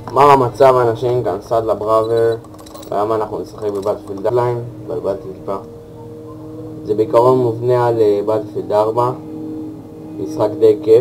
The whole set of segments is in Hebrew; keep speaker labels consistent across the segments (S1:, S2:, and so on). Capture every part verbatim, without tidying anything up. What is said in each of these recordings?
S1: מה המצב האנשים? כאן סדלה בראבר, והיום אנחנו נשחק בבטלפילד ארבע, בלבלתי טיפה. זה בעיקרון מובנה על בטלפילד ארבע, משחק די כיף.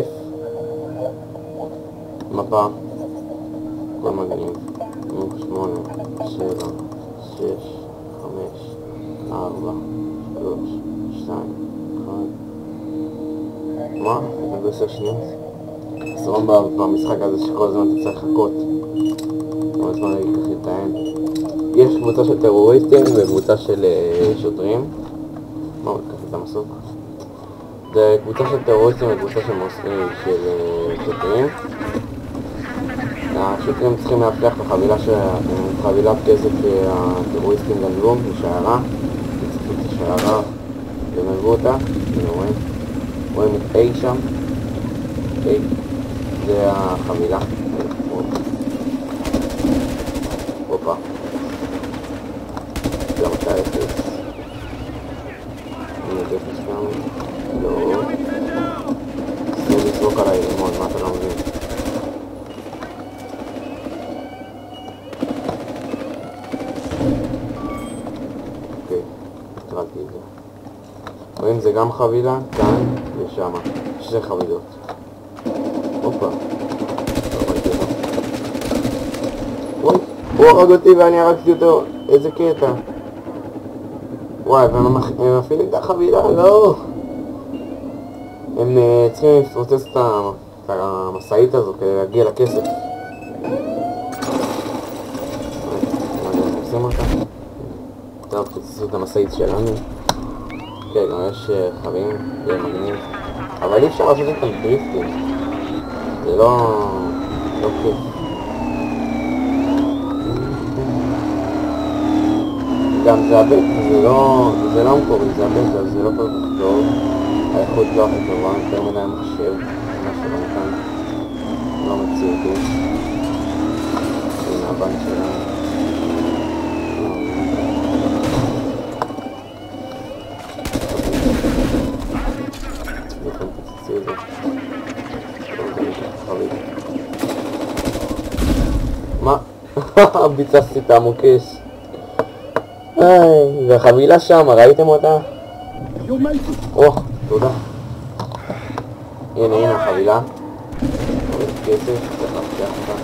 S1: מפה, כל מגניב, שמונה, שבע, שש, חמש, ארבע, שלוש, שתיים, אחת. מה? נגעו עשר שניות? סרום במשחק הזה שכל הזמן אתה צריך לחכות. כל הזמן ייקח לתאם. יש קבוצה של טרוריסטים וקבוצה של שוטרים. מה, ניקח את המסוק? זה קבוצה של טרוריסטים וקבוצה של שוטרים. השוטרים צריכים להפתח את חבילת כסף שהטרוריסטים גנבו בשיירה. הצפו את השיירה וגנבו אותה. רואים? רואים את A שם. A. זה החבילה. הופה. למה אתה אפס? אני יודע אפס גם. לא. זה לזרוק עליי לימון, מה אתה לא מבין? אוקיי, התרלתי את זה. רואים, זה גם חבילה, כאן ושם. שתי חבילות. הופה. הוא הרג אותי ואני הרגתי אותו. איזה קטע. וואי, והם מפעילים את החבילה? לא. הם צריכים לפוצץ את המשאית הזו כדי להגיע לכסף. עושים אותה? טוב, תפוצצו את המשאית שלנו. כן, גם יש חבים, זה מגניב. אבל אי אפשר לעשות את הדריפטים. זה לא... לא כיף. גם זה הבט, זה לא... זה לא מקורי, זה הבט, אז זה לא כל כך טוב. האיכות לא הכי טובה, יותר מדי מחשב. מה שלא כאן. לא מציאותי. הנה הבנק שלנו. מה? ביצעתי את המוקש. איי, והחבילה שם, ראיתם אותה? או, תודה. הנה, הנה החבילה. כסף, צריך להפתח אותה.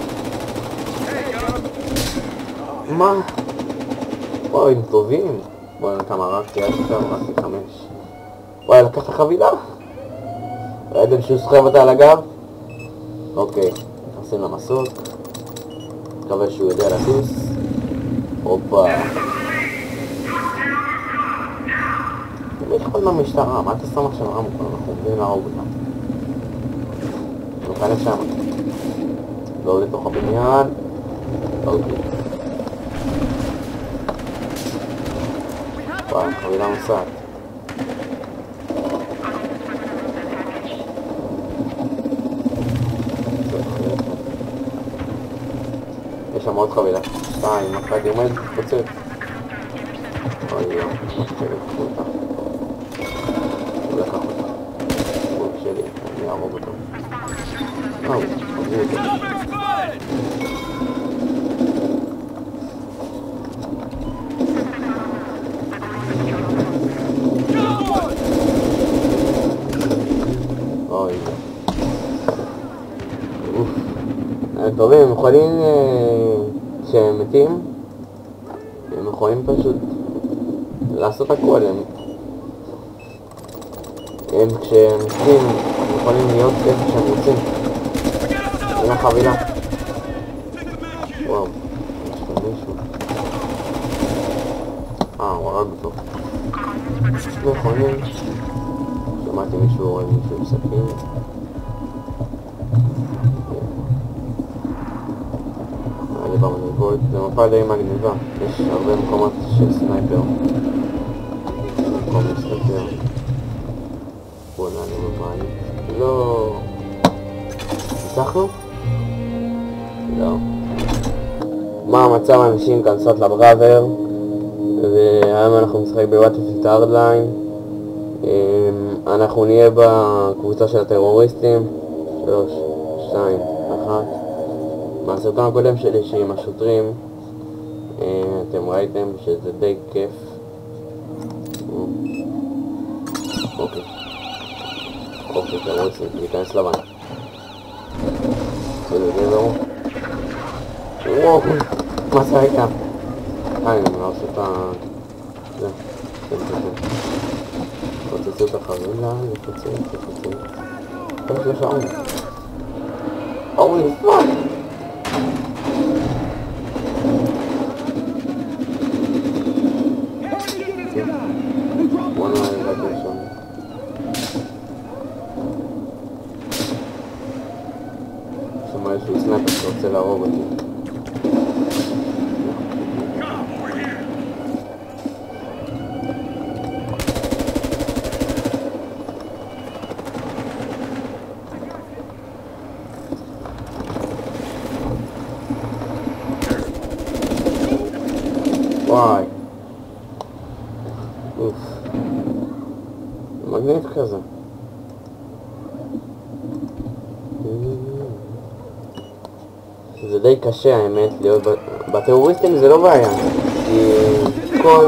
S1: מה? וואי, הם טובים. בואי כמה רק, יד עכשיו, רק חמש. וואי, לקח את החבילה? ראיתם שהוא סוחב אותה על הגב? אוקיי, נשים למסוק. מקווה שהוא יודע לטוס. הופה. יש כל מה משטרה, מה אתה שם עכשיו רמקול? אנחנו עומדים להרוג אותם. נוכל לשם. לא לתוך הבניין. אוקיי. וואי, חבילה נוסעת. יש שם עוד חבילה. שתיים, אחת יומד, פוצץ. אוי יום, מחשבת אותה. הוא לקח אותה. הוא שלי, אני אערוב אותו. אהו, עזבו אותו. אוי יום. אוף. טובים, הם יכולים... כשהם מתים, הם יכולים פשוט לעשות הכל. הם, הם כשהם מתים, הם יכולים להיות איפה שהם רוצים. עם החבילה. וואו, יש כאן מישהו. אה, הוא הרג אותו. נכונים. שמעתי מישהו הורג מישהו עם סכין. זה מפה די מגניבה, יש הרבה מקומות של סנייפר. מקום להסתכל. בוא נעלה בבית. לא... ניצחנו? לא. מה המצב האנשים? כאן סדלה בראבר, והיום אנחנו נשחק בבטלפילד ארבע. אנחנו נהיה בקבוצה של הטרוריסטים. שלוש, שתיים, אחת. בסרטון הקודם שלי שעם השוטרים אתם ראיתם שזה די כיף. אוקיי אוקיי, תראו אצלי, להיכנס לבן. זה זהו. וואו, מה זה הייתה? אה, אני לא עושה את ה... זה, זה, זה, זה. פוצצו את החבילה, לפוצץ, לפוצץ. יש לו שעון. הולי פאק! בוא נראה לי לגבי שם. שמה יש לי סנאפר שרוצה להרוג אותי. וואי, אוף, מגניב כזה. זה די קשה האמת להיות בטרוריסטים, זה לא בעיה, כי כל...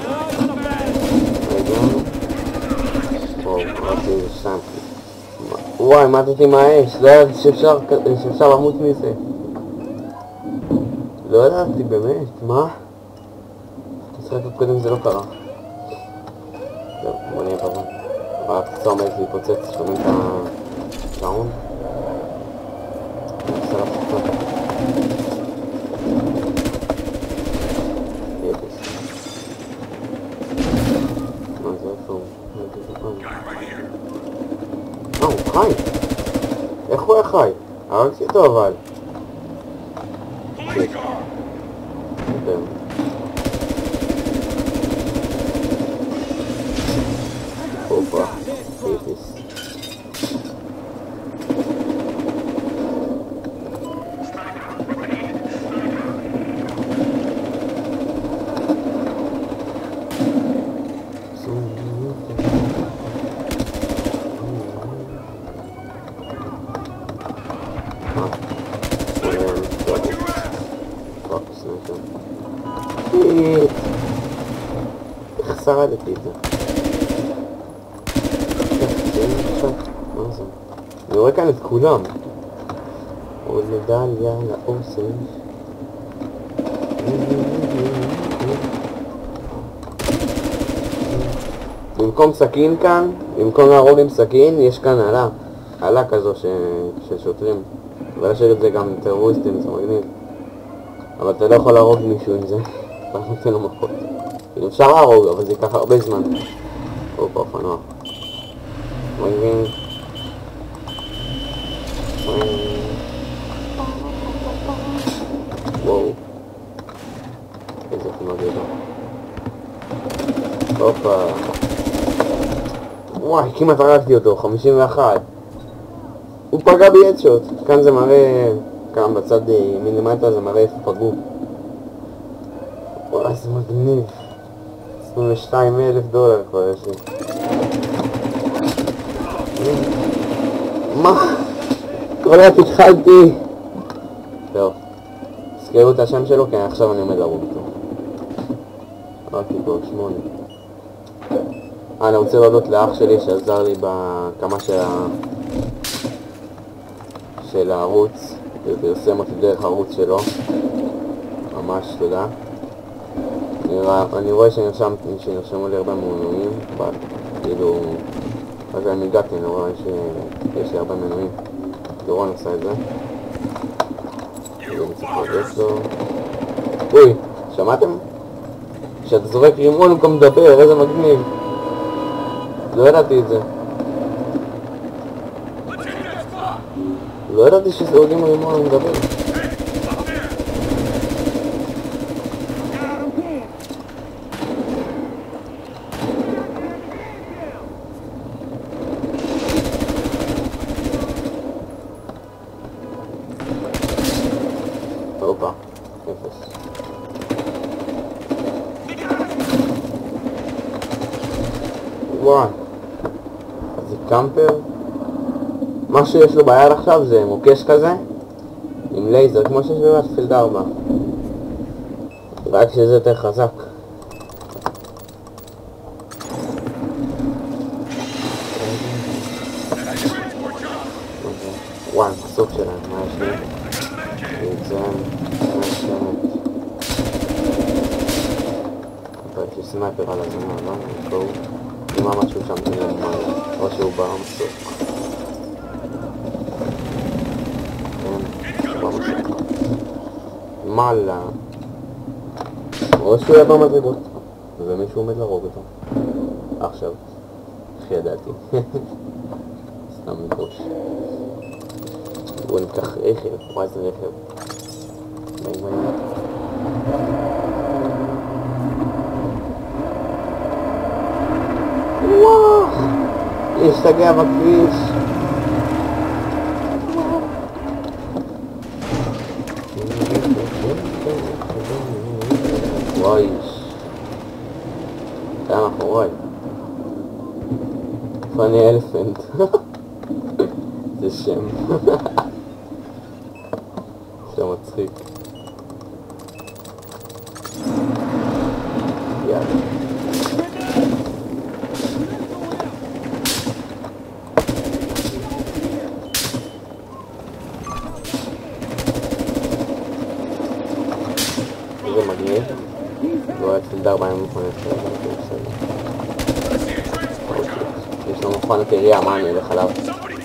S1: רגע, וואו, ראיתי שם. וואי, מתתי מהאש, לא ידעתי שאפשר למות מזה. לא ידעתי באמת, מה? רק קודם זה לא קרה. טוב, בוא נהיה פרון. הפצוע עומדת להיפוצץ, שומעים את השעון. נעשה לפצוע. אפס. מה זה איפה הוא? אה, הוא חי! איך הוא היה חי? הרגתי אותו אבל. טוב. Opa, efes. איך שרדתי את זה? אני רואה כאן את כולם. עוד מדליה לאוסף. במקום סכין כאן, במקום להרוג עם סכין, יש כאן עלה. עלה כזו של שוטרים. ולהשאיר את זה גם טרוריסטים, זה מגניב. אבל אתה לא יכול להרוג מישהו עם זה. אתה נותן לו מכות. אפשר להרוג, אבל זה ייקח הרבה זמן. אופה, אופנוע. מגניב. וואו, איזה תמונה גדולה. הופה. וואי, כמעט הרגתי אותו, חמישים ואחת. הוא פגע בי הדשוט. כאן זה מראה, כאן בצד מלמטה זה מראה איפה פגעו. וואי, זה מגניב. עשרים ושתיים אלף דולר כבר יש לי. מה? כבר רק התחלתי. טוב, תזכרו את השם שלו, כי עכשיו אני עומד להרוג אותו. ראיתי פה שמונה. אני רוצה להודות לאח שלי שעזר לי בהקמה של ה... של הערוץ, ופרסם אותי דרך הערוץ שלו. ממש תודה. אני רואה שנרשמו לי הרבה מנויים, אבל כאילו... אז אני הגעתי, אני רואה שיש לי הרבה מנויים. דורון עשה את זה. אני צריך להודות לו. אוי, שמעתם? כשאתה זורק רימון במקום מדבר, איזה מגניב. לא ידעתי את זה. לא ידעתי שזורקים רימון אני מדבר. הופה, אפס. וואי, אז זה קמפר. מה שיש לו ביד עכשיו זה מוקש כזה עם לייזר, כמו שיש בבטלפילד ארבע. רק שזה יותר חזק. וואי, הסוף שלהם, מה יש לי? יצאם, משמת. יש לי סנייפר על הזמן, לא? נקראו. נראה משהו שם תניה למעלה, או שהוא בא מסוק. כן, הוא בא מסוק. מעלה. או שהוא היה במדרגות, ומישהו עומד להרוג אותו. עכשיו, איך ידעתי? סתם מגוש. בואו ניקח רכב, וואי זה רכב. ביי ביי. וואו! להשתגע בכביש. וואי. כאן אחורי. פאני אלפנט. זה שם. שם מצחיק. יאללה. זה מגניב. לא היה פילד ארבע עם מכונת כרגע, זה בסדר. יש לו מכונת עירייה, מה אני אלך עליו?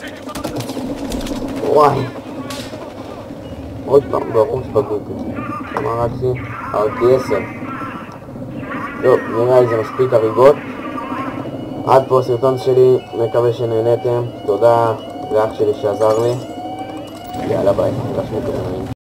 S1: וואי! עוד פעם, בראש בגוגל. כמה רצתי? הרגתי עשר. טוב, נראה לי זה מספיק הריגות. עד פה הסרטון שלי, מקווה שנהנתם. תודה לאח שלי שעזר לי. יאללה ביי, נראה שמי כמובן.